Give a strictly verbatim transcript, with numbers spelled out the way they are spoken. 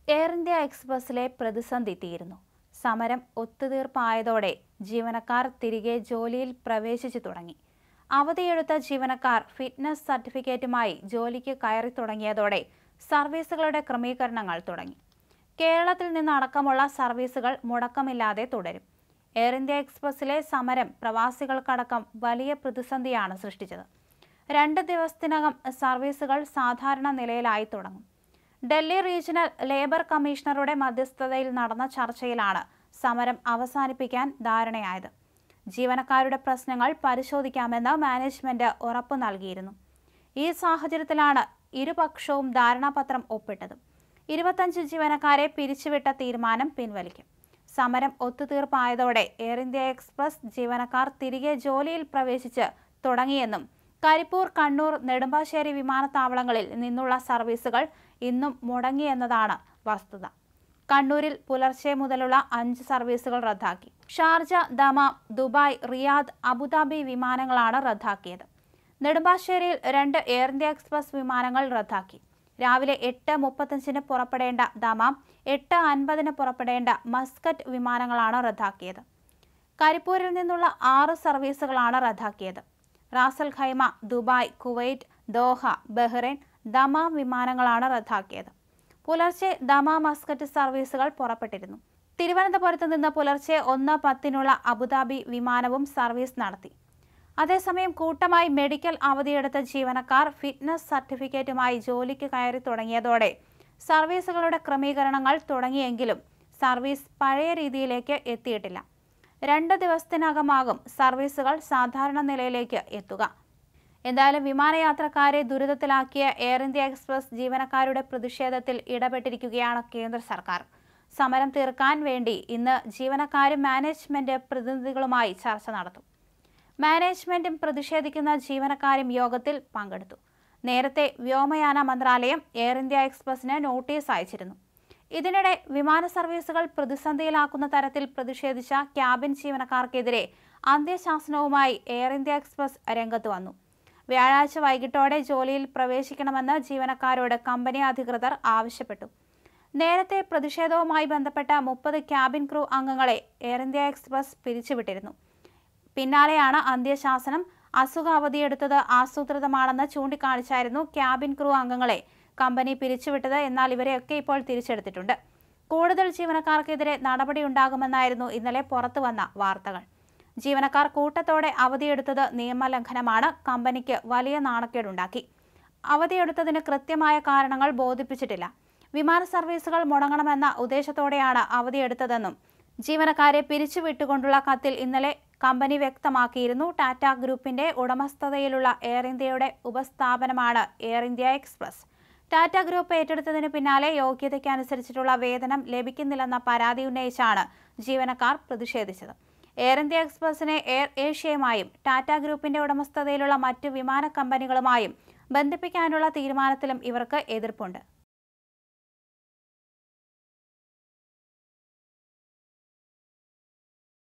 Air India എക്സ്പ്രസിലെ പ്രതിസന്ധി തീരുന്നു. സമരം ഒത്തുതീർപ്പായതോടെ ജീവനക്കാർ തിരികെ ജോലിയിൽ പ്രവേശിച്ചു തുടങ്ങി. അവധിയെടുത്ത ജീവനക്കാർ ഫിറ്റ്നസ് സർട്ടിഫിക്കറ്റുമായി ജോലിക്ക് കയറി തുടങ്ങിയതോടെ സർവീസുകളുടെ ക്രമീകരണങ്ങൾ തുടങ്ങി. കേരളത്തിൽ നിന്നടക്കമുള്ള സർവീസുകൾ മുടക്കമില്ലാതെ തുടരും. എയർ ഇന്ത്യ എക്സ്പ്രസിലെ സമരം പ്രവാസികൾക്കടക്കം വലിയ പ്രതിസന്ധിയാണ് സൃഷ്ടിച്ചത്. രണ്ട് ദിവസത്തിനകം സർവീസുകൾ സാധാരണ നിലയിലായി തുടങ്ങും. ഡൽഹി റീജിയണൽ ലേബർ കമ്മീഷണറുടെ മധ്യസ്ഥതയിൽ നടന്ന ചർച്ചയിലാണ് സമരം അവസാനിപ്പിക്കാൻ ധാരണയായത്. ജീവനക്കാരുടെ പ്രശ്നങ്ങൾ പരിശോധിക്കാമെന്ന് മാനേജ്മെന്റ് ഉറപ്പു നൽകിയിരുന്നു. ഈ സാഹചര്യത്തിലാണ് ഇരുപക്ഷവും ധാരണാപത്രം ഒപ്പിട്ടത്. ഇരുപത്തഞ്ച് ജീവനക്കാരെ പിരിച്ചുവിട്ട തീരുമാനം പിൻവലിക്കും. സമരം ഒത്തുതീർപ്പായതോടെ എയർ ഇന്ത്യ എക്സ്പ്രസ് ജീവനക്കാർ തിരികെ ജോലിയിൽ പ്രവേശിച്ച് തുടങ്ങിയെന്നും കരിപ്പൂർ, കണ്ണൂർ, നെടുമ്പാശ്ശേരി വിമാനത്താവളങ്ങളിൽ നിന്നുള്ള സർവീസുകൾ ഇന്നും മുടങ്ങിയെന്നതാണ് വസ്തുത. കണ്ണൂരിൽ പുലർച്ചെ മുതലുള്ള അഞ്ച് സർവീസുകൾ റദ്ദാക്കി. Sharjah, Dammam, Dubai, Riyadh, Abu Dhabi വിമാനങ്ങളാണ് റദ്ദാക്കിയത്. നെടുമ്പാശ്ശേരിയിൽ രണ്ട് എയർ ഇന്ത്യ എക്സ്പ്രസ് വിമാനങ്ങൾ റദ്ദാക്കി. രാവിലെ എട്ട് മുപ്പത്തഞ്ചിന് പുറപ്പെടേണ്ട ദമാം, എട്ട് അൻപതിന് പുറപ്പെടേണ്ട മസ്കറ്റ് വിമാനങ്ങളാണ് റദ്ദാക്കിയത്. കരിപ്പൂരിൽ നിന്നുള്ള ആറ് സർവീസുകളാണ് റദ്ദാക്കിയത്. Ras al Khaimah, Dubai, Kuwait, Doha, Bahrain, Dammam വിമാനങ്ങളാണ് റദ്ദാക്കിയത്. പുലർച്ചെ ദമാം, മസ്കറ്റ് സർവീസുകൾ പുറപ്പെട്ടിരുന്നു. തിരുവനന്തപുരത്ത് നിന്ന് പുലർച്ചെ ഒന്ന് പത്തിനുള്ള അബുദാബി വിമാനവും സർവീസ് നടത്തി. അതേസമയം കൂട്ടമായി മെഡിക്കൽ അവധിയെടുത്ത ജീവനക്കാർ ഫിറ്റ്നസ് സർട്ടിഫിക്കറ്റുമായി ജോലിക്ക് കയറി തുടങ്ങിയതോടെ സർവീസുകളുടെ ക്രമീകരണങ്ങൾ തുടങ്ങിയെങ്കിലും സർവീസ് പഴയ രീതിയിലേക്ക് എത്തിയിട്ടില്ല. രണ്ട് ദിവസത്തിനകമാകും സർവീസുകൾ സാധാരണ നിലയിലേക്ക് എത്തുക. എന്തായാലും വിമാനയാത്രക്കാരെ ദുരിതത്തിലാക്കിയ എയർ ഇന്ത്യ എക്സ്പ്രസ് ജീവനക്കാരുടെ പ്രതിഷേധത്തിൽ ഇടപെട്ടിരിക്കുകയാണ് കേന്ദ്ര സർക്കാർ. സമരം തീർക്കാൻ വേണ്ടി ഇന്ന് ജീവനക്കാരും മാനേജ്മെന്റ് പ്രതിനിധികളുമായി ചർച്ച നടത്തും. മാനേജ്മെന്റും പ്രതിഷേധിക്കുന്ന ജീവനക്കാരും യോഗത്തിൽ പങ്കെടുത്തു. നേരത്തെ വ്യോമയാന മന്ത്രാലയം എയർ ഇന്ത്യ എക്സ്പ്രസിന് നോട്ടീസ് അയച്ചിരുന്നു. ഇതിനിടെ വിമാന സർവീസുകൾ പ്രതിസന്ധിയിലാക്കുന്ന തരത്തിൽ പ്രതിഷേധിച്ച ക്യാബിൻ ജീവനക്കാർക്കെതിരെ അന്ത്യശാസനവുമായി എയർ ഇന്ത്യ എക്സ്പ്രസ് രംഗത്ത് വന്നു. വ്യാഴാഴ്ച വൈകിട്ടോടെ ജോലിയിൽ പ്രവേശിക്കണമെന്ന് ജീവനക്കാരോട് കമ്പനി അധികൃതർ ആവശ്യപ്പെട്ടു. നേരത്തെ പ്രതിഷേധവുമായി ബന്ധപ്പെട്ട മുപ്പത് ക്യാബിൻ ക്രൂ അംഗങ്ങളെ എയർ ഇന്ത്യ എക്സ്പ്രസ് പിരിച്ചുവിട്ടിരുന്നു. പിന്നാലെയാണ് അന്ത്യശാസനം. അസുഖ അവധിയെടുത്തത് ആസൂത്രിതമാണെന്ന് ചൂണ്ടിക്കാണിച്ചായിരുന്നു ക്യാബിൻ ക്രൂ അംഗങ്ങളെ കമ്പനി പിരിച്ചുവിട്ടത്. എന്നാൽ ഇവരെയൊക്കെ ഇപ്പോൾ തിരിച്ചെടുത്തിട്ടുണ്ട്. കൂടുതൽ ജീവനക്കാർക്കെതിരെ നടപടിയുണ്ടാകുമെന്നായിരുന്നു ഇന്നലെ പുറത്തുവന്ന വാർത്തകൾ. ജീവനക്കാർ കൂട്ടത്തോടെ അവധിയെടുത്തത് നിയമലംഘനമാണ്. കമ്പനിക്ക് വലിയ നാണക്കേടുണ്ടാക്കി. അവധിയെടുത്തതിന് കൃത്യമായ കാരണങ്ങൾ ബോധിപ്പിച്ചിട്ടില്ല. വിമാന സർവീസുകൾ മുടങ്ങണമെന്ന ഉദ്ദേശത്തോടെയാണ് അവധിയെടുത്തതെന്നും ജീവനക്കാരെ പിരിച്ചുവിട്ടുകൊണ്ടുള്ള കത്തിൽ ഇന്നലെ കമ്പനി വ്യക്തമാക്കിയിരുന്നു. ടാറ്റ ഗ്രൂപ്പിന്റെ ഉടമസ്ഥതയിലുള്ള എയർ ഇന്ത്യയുടെ ഉപസ്ഥാപനമാണ് എയർ ഇന്ത്യ എക്സ്പ്രസ്. ടാറ്റ ഗ്രൂപ്പ് ഏറ്റെടുത്തതിന് പിന്നാലെ യോഗ്യതയ്ക്കനുസരിച്ചിട്ടുള്ള വേതനം ലഭിക്കുന്നില്ലെന്ന പരാതി ഉന്നയിച്ചാണ് ജീവനക്കാർ പ്രതിഷേധിച്ചത്. എയർ ഇന്ത്യ എക്സ്പ്രസിനെ എയർ ഏഷ്യയുമായും ടാറ്റ ഗ്രൂപ്പിന്റെ ഉടമസ്ഥതയിലുള്ള മറ്റു വിമാന കമ്പനികളുമായും ബന്ധിപ്പിക്കാനുള്ള തീരുമാനത്തിലും ഇവർക്ക് എതിർപ്പുണ്ട്.